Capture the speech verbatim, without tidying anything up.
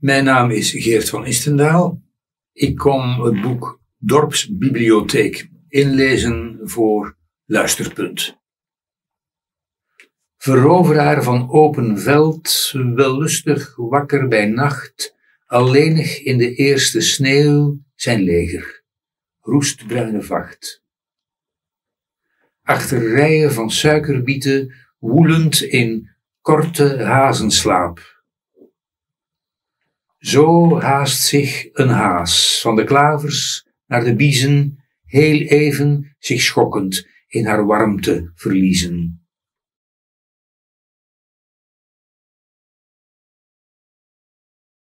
Mijn naam is Geert van Istendaal. Ik kom het boek Dorpsbibliotheek inlezen voor Luisterpunt. Veroveraar van open veld, wellustig wakker bij nacht, alleenig in de eerste sneeuw zijn leger, roestbruine vacht. Achter rijen van suikerbieten, woelend in korte hazenslaap. Zo haast zich een haas van de klavers naar de biezen, heel even zich schokkend in haar warmte verliezen.